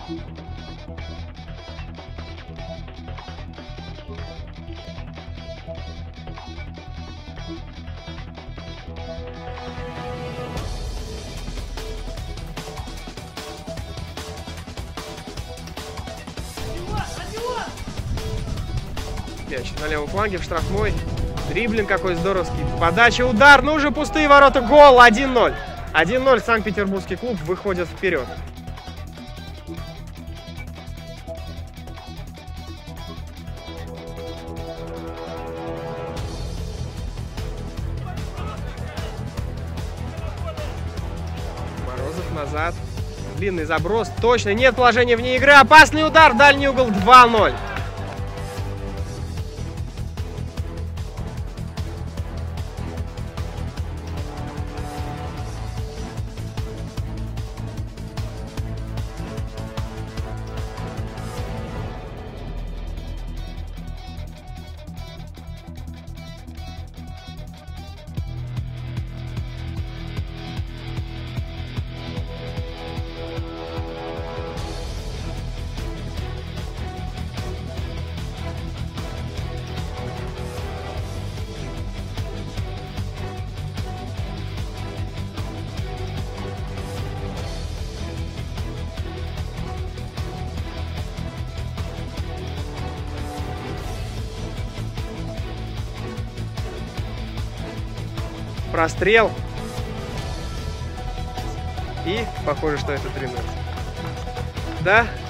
Мяч на левом фланге в штрафной. Дриблинг какой здоровский. Подача, удар. Ну уже пустые ворота. Гол. 1-0. 1-0. Санкт-Петербургский клуб выходит вперед. Морозов назад. Длинный заброс. Точно. Нет положения вне игры. Опасный удар. Дальний угол. 2-0. Прострел. И похоже, что это 3-0. Да?